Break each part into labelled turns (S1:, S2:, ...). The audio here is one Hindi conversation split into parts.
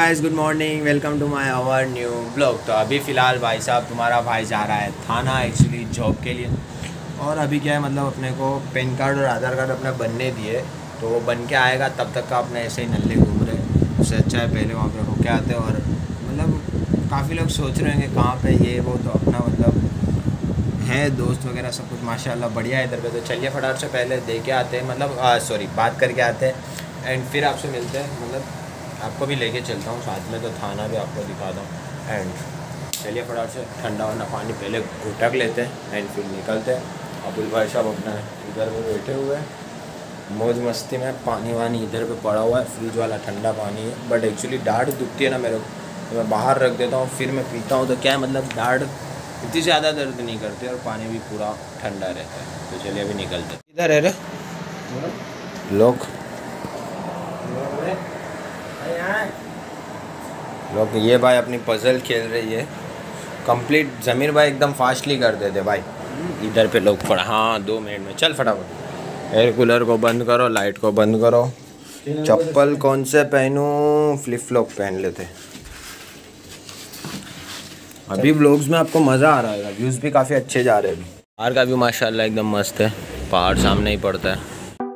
S1: Guys, good morning, welcome to my our new blog. तो अभी फ़िलहाल भाई साहब तुम्हारा भाई जा रहा है थाना एक्चुअली जॉब के लिए। और अभी क्या है मतलब अपने को पैन कार्ड और आधार कार्ड अपने बनने दिए, तो वो बन के आएगा। तब तक का अपने ऐसे ही नल्ले घूम रहे, उससे अच्छा है पहले वहाँ पे होके आते। और मतलब काफ़ी लोग सोच रहे हैं कि कहाँ पे ये वो, तो अपना मतलब है दोस्त वगैरह सब कुछ माशाल्लाह बढ़िया है इधर पे। तो चलिए फटाफट से पहले दे के आते हैं, मतलब बात करके आते हैं एंड फिर आपसे मिलते हैं। मतलब आपको भी लेके चलता हूँ साथ में, तो थाना भी आपको दिखाता हूँ। एंड चलिए फटाफट से ठंडा वाला पानी पहले घुटक लेते हैं एंड फिर निकलते हैं। अबुल भाई साहब अपना इधर पे बैठे हुए हैं मौज मस्ती में। पानी वानी इधर पे पड़ा हुआ है, फ्रिज वाला ठंडा पानी है। बट एक्चुअली दाढ़ दुखती है ना मेरे को, तो मैं बाहर रख देता हूँ, फिर मैं पीता हूँ। तो क्या है मतलब दाढ़ इतनी ज़्यादा दर्द नहीं करती और पानी भी पूरा ठंडा रहता है। तो चलिए अभी निकलते हैं। इधर है रे लोग ये भाई अपनी पजल खेल रही है कंप्लीट। ज़मीर भाई एकदम फास्टली कर देते भाई। इधर पे लोग पड़ा, हाँ 2 मिनट में चल फटाफट। एयर कूलर को बंद करो, लाइट को बंद करो। चप्पल कौन से पहनूं? फ्लिप फ्लॉप पहन लेते। अभी व्लॉग्स में आपको मज़ा आ रहा है, व्यूज़ भी काफ़ी अच्छे जा रहे हैं। बाहर का व्यू माशाल्लाह एकदम मस्त है, पहाड़ सामने ही पड़ता है।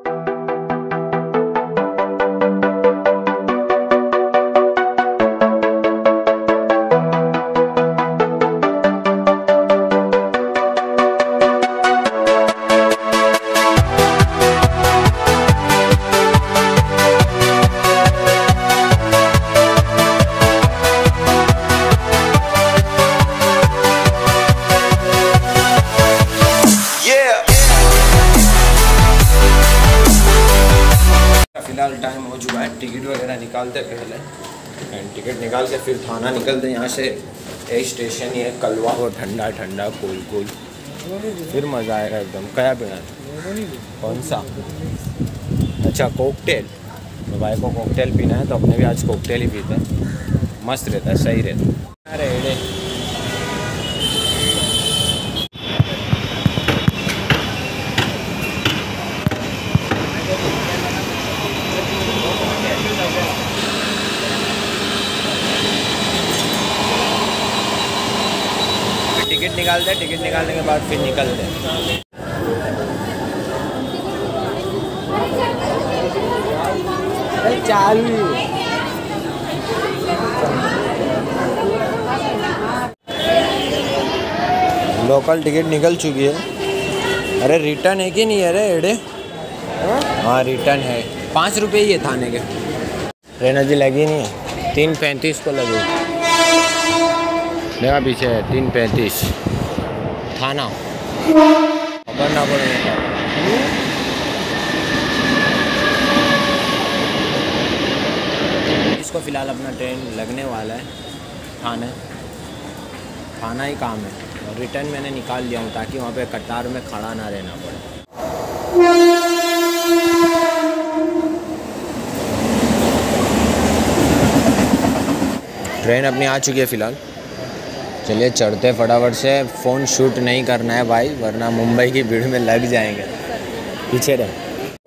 S1: फिलहाल टाइम हो चुका है, टिकट वगैरह निकालते पहले एंड टिकट निकाल के फिर थाना निकलते। यहाँ से एक स्टेशन ही है कलवा, वो ठंडा ठंडा कूल कूल, फिर मज़ा आएगा एकदम। क्या पीना है? कौन सा? अच्छा कॉकटेल। तो भाई को कॉकटेल पीना है, तो अपने भी आज कॉकटेल ही पीते हैं। मस्त रहता है, सही रहता है। अरे एड़े टिकट निकालते हैं, टिकट निकालने के बाद फिर निकलते हैं। चालू लोकल टिकट निकल चुकी है। अरे रिटर्न है कि नहीं है रे एड़े? हाँ रिटर्न है, 5 रुपये ही है थाने के। ट्रेन अभी लगी नहीं है, 3:35 को लगी। मेरा पीछे है 3:35 थाना, खबर ना पड़ेगा। इसको फ़िलहाल अपना ट्रेन लगने वाला है थाना ही काम है। और रिटर्न मैंने निकाल लिया हूँ ताकि वहाँ पे कतार में खड़ा ना रहना पड़े। ट्रेन अपनी आ चुकी है फ़िलहाल। चलिए चढ़ते फटाफट से। फ़ोन शूट नहीं करना है भाई, वरना मुंबई की भीड़ में लग जाएंगे। पीछे रहे।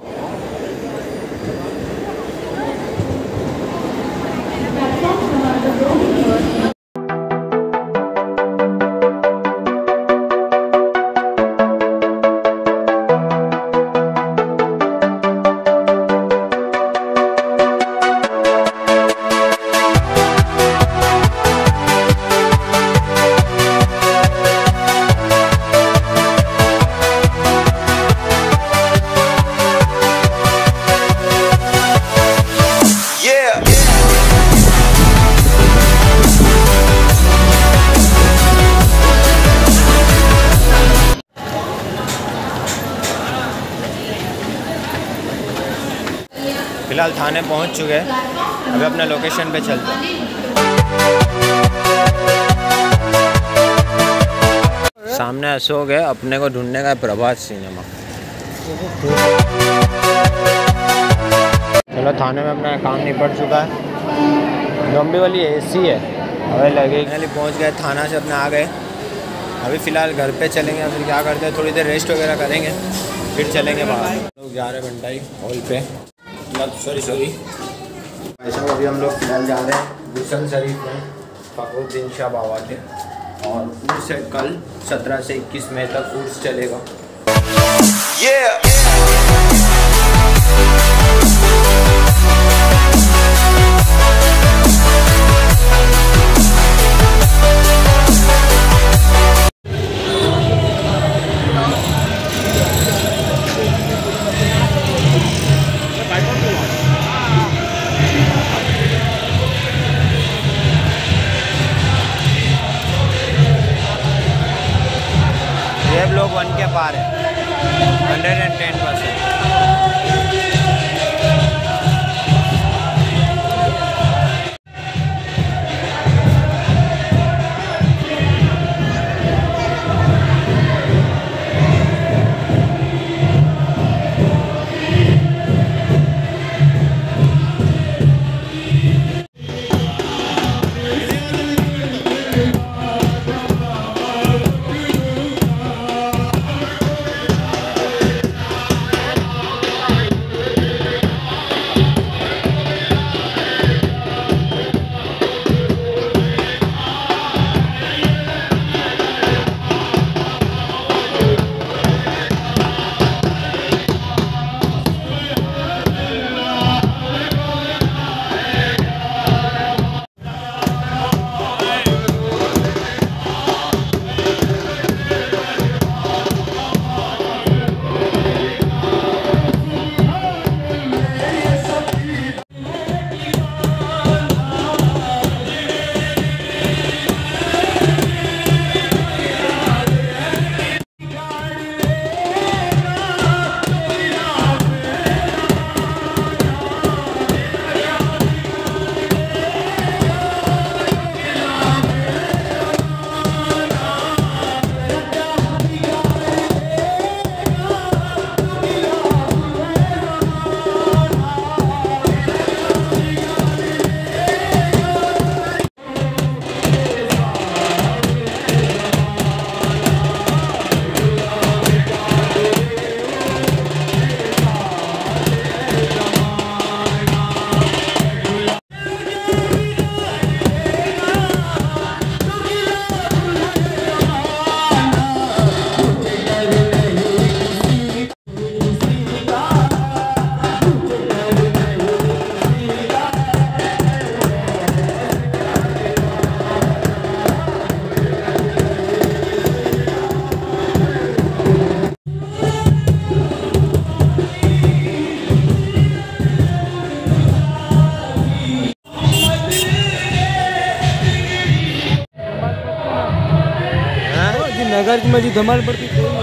S1: फिलहाल थाने पहुंच चुके हैं, अभी अपने लोकेशन पे चलते हैं। सामने अशोक है, अपने को ढूंढने का प्रभात सिनेमा। चलो थाने में अपना काम निपट चुका है। लंबी वाली एसी है, अभी लगेगी। पहुंच गए थाना से, अपने आ गए। अभी फ़िलहाल घर पे चलेंगे, फिर क्या करते हैं थोड़ी देर रेस्ट वगैरह करेंगे, फिर चलेंगे बाहर। लोग जा रहे हैं भंडाई हॉल पे, मतलब सॉरी भाई साहब। अभी हम लोग फिलहाल जा रहे हैं गुसल शरीफ में फखरुद्दीन शाह बाबा के, और उर्स है कल 17 से 21 मई तक उर्स चलेगा। ये ब्लॉग 1 के पार है 110%।
S2: नगर में जी धमाल पड़ती